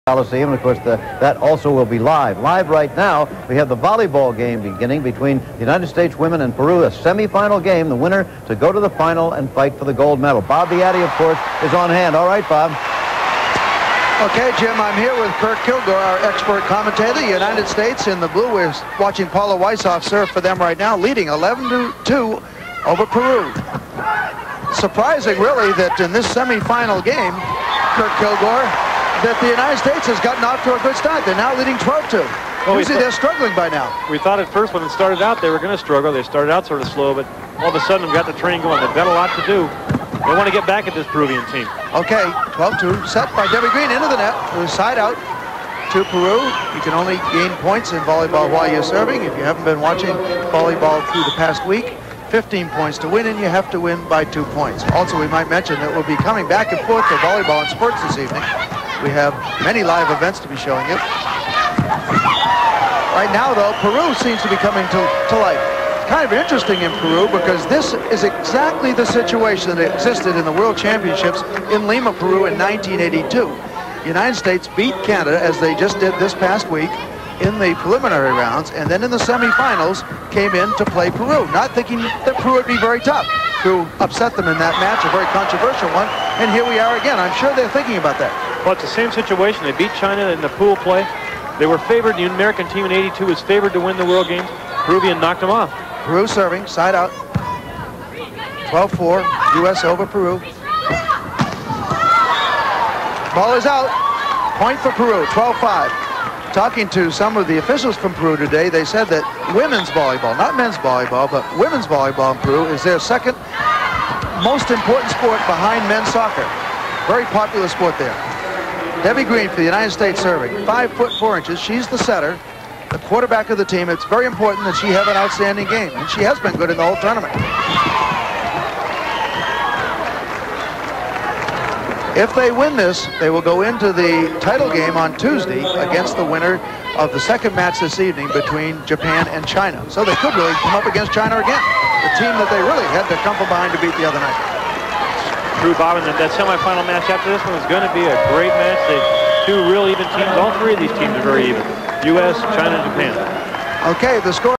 Coliseum, and of course that also will be live. Live right now, we have the volleyball game beginning between the United States women and Peru, a semifinal game, the winner to go to the final and fight for the gold medal. Bob Beatty, of course, is on hand. All right, Bob. Okay, Jim, I'm here with Kirk Kilgore, our expert commentator. The United States in the blue. We're watching Paula Weishoff serve for them right now, leading 11-2 over Peru. Surprising, really, that in this semifinal game, Kirk Kilgore, that the United States has gotten off to a good start. They're now leading 12-2. Well, usually they're struggling by now. We thought at first when it started out they were going to struggle. They started out sort of slow, but all of a sudden they've got the train going. They've got a lot to do. They want to get back at this Peruvian team. Okay, 12-2, set by Debbie Green into the net. Side out to Peru. You can only gain points in volleyball while you're serving. If you haven't been watching volleyball through the past week, 15 points to win, and you have to win by 2 points. Also, we might mention that we'll be coming back and forth to volleyball and sports this evening. We have many live events to be showing you. Right now, though, Peru seems to be coming to life. Kind of interesting in Peru because this is exactly the situation that existed in the World Championships in Lima, Peru in 1982. The United States beat Canada, as they just did this past week, in the preliminary rounds, and then in the semifinals came in to play Peru, not thinking that Peru would be very tough. Peru upset them in that match, a very controversial one, and here we are again. I'm sure they're thinking about that. Well, it's the same situation. They beat China in the pool play. They were favored. The American team in '82 was favored to win the World Games. Peruvian knocked them off. Peru serving, side out. 12-4, U.S. over Peru. Ball is out. Point for Peru, 12-5. Talking to some of the officials from Peru today, they said that women's volleyball, not men's volleyball, but women's volleyball in Peru is their second most important sport behind men's soccer. Very popular sport there. Debbie Green for the United States serving, 5'4". She's the setter, the quarterback of the team. It's very important that she have an outstanding game, and she has been good in the whole tournament. If they win this, they will go into the title game on Tuesday against the winner of the second match this evening between Japan and China. So they could really come up against China again, the team that they really had to come from behind to beat the other night. True, Bob, and that semifinal match after this one is going to be a great match. Two real even teams. All three of these teams are very even. U.S., China, and Japan. Okay, the score.